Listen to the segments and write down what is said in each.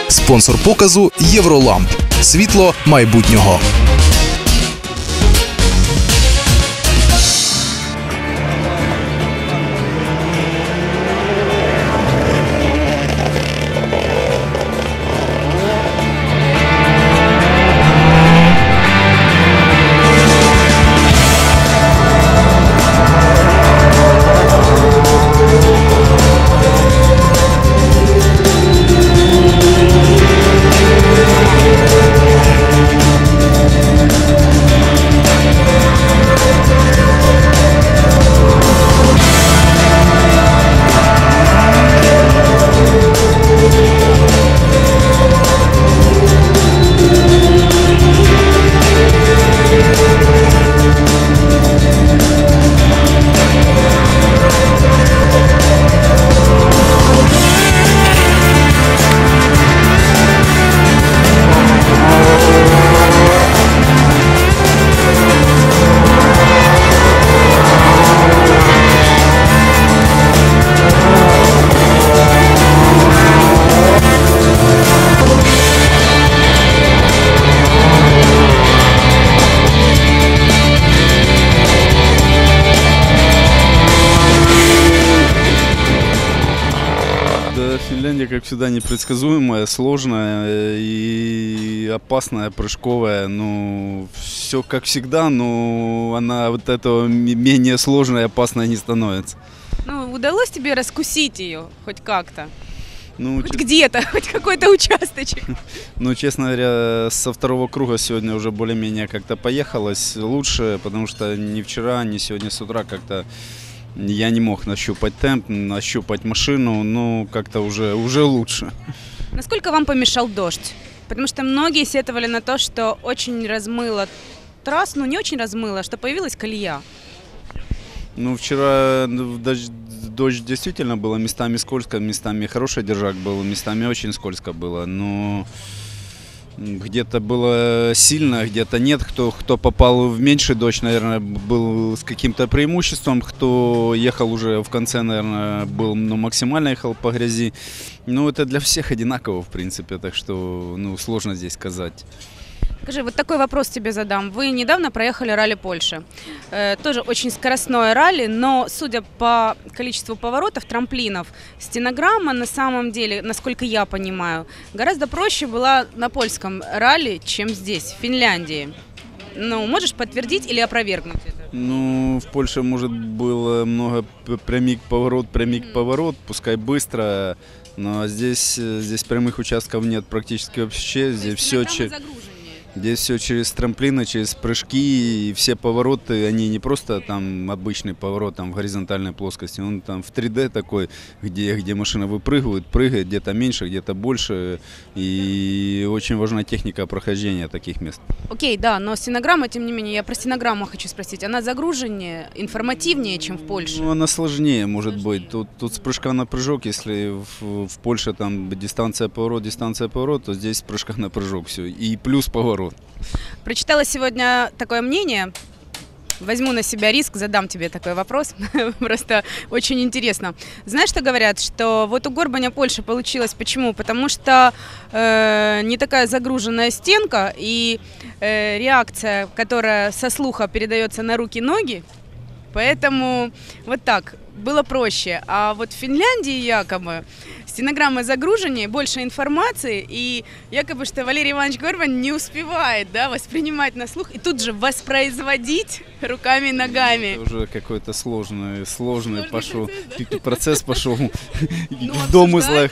Спонсор показу «Євроламп». Світло майбутнього. Финляндия, как всегда, непредсказуемая, сложная и опасная, прыжковая. Ну, все как всегда, но она вот этого менее сложная и опасная не становится. Ну, удалось тебе раскусить ее хоть как-то? Ну, хоть где-то, хоть какой-то участочек? Ну, честно говоря, со второго круга сегодня уже более-менее как-то поехалось лучше, потому что ни вчера, ни сегодня с утра как-то я не мог нащупать темп, нащупать машину, но как-то уже лучше. Насколько вам помешал дождь? Потому что многие сетовали на то, что очень размыло трассу, ну не очень размыло, что появилась колея. Ну, вчера дождь действительно было местами скользко, местами хороший держак был, местами очень скользко было, но где-то было сильно, где-то нет. Кто попал в меньший дождь, наверное, был с каким-то преимуществом. Кто ехал уже в конце, наверное, был максимально ехал по грязи. Ну, это для всех одинаково, в принципе, так что сложно здесь сказать. Скажи, вот такой вопрос тебе задам. Вы недавно проехали ралли Польши. Тоже очень скоростное ралли, но судя по количеству поворотов, трамплинов, стенограмма на самом деле, насколько я понимаю, гораздо проще была на польском ралли, чем здесь, в Финляндии. Ну, можешь подтвердить или опровергнуть это? Ну, в Польше, может, было много прямик-поворот, пускай быстро, но здесь прямых участков нет практически вообще. Здесь все через трамплины, через прыжки, и все повороты, они не просто там обычный поворот там, в горизонтальной плоскости, он там в 3D такой, где машина выпрыгивает, прыгает, где-то меньше, где-то больше, и очень важна техника прохождения таких мест. Окей, да, но стенограмма, тем не менее, я про стенограмму хочу спросить, она загруженнее, информативнее, чем в Польше? Ну, она сложнее, может быть. Тут с прыжка на прыжок, если в Польше там дистанция поворот, то здесь с прыжка на прыжок все, и плюс поворот. Прочитала сегодня такое мнение, возьму на себя риск, задам тебе такой вопрос, просто очень интересно. Знаешь, что говорят, что вот у Горбаня Польша получилось, почему? Потому что не такая загруженная стенка и реакция, которая со слуха передается на руки-ноги, поэтому вот так было проще. А вот в Финляндии якобы стенограмма загруженнее, больше информации, и якобы что Валерий Иванович Горбань не успевает, да, воспринимать на слух и тут же воспроизводить руками и ногами. Это уже какой-то сложный пошел процесс пошел в домыслах.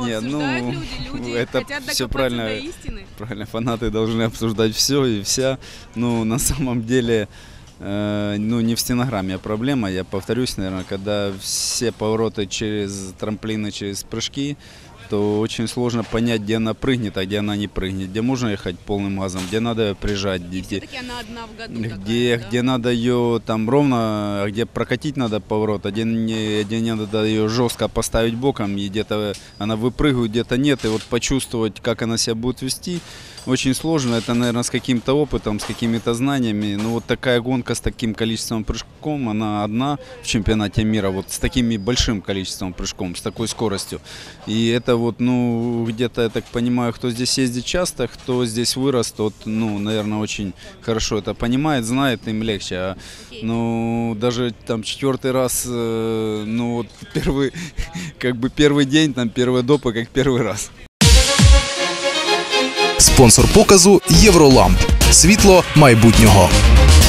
Это все правильно. Правильно, фанаты должны обсуждать все и вся. Ну, на самом деле, не в стенограмме проблема, я повторюсь, наверное, когда все повороты через трамплины, через прыжки, то очень сложно понять, где она прыгнет, а где она не прыгнет, где можно ехать полным газом, где надо ее прижать, все-таки она одна в году где надо ее там ровно, где прокатить надо поворот, а где не надо ее жестко поставить боком, и где-то она выпрыгивает, где-то нет, и вот почувствовать, как она себя будет вести, очень сложно. Это, наверное, с каким-то опытом, с какими-то знаниями. Ну, вот такая гонка с таким количеством прыжком, она одна в чемпионате мира, вот с таким большим количеством прыжком, с такой скоростью. И это вот, ну, где-то, я так понимаю, кто здесь ездит часто, кто здесь вырос, тот, ну, наверное, очень хорошо это понимает, знает, им легче. А, ну, даже там 4-й раз, ну, вот первый, как бы первый день, там, первые допы, как первый раз. Спонсор показу Євроламп. Світло майбутнього.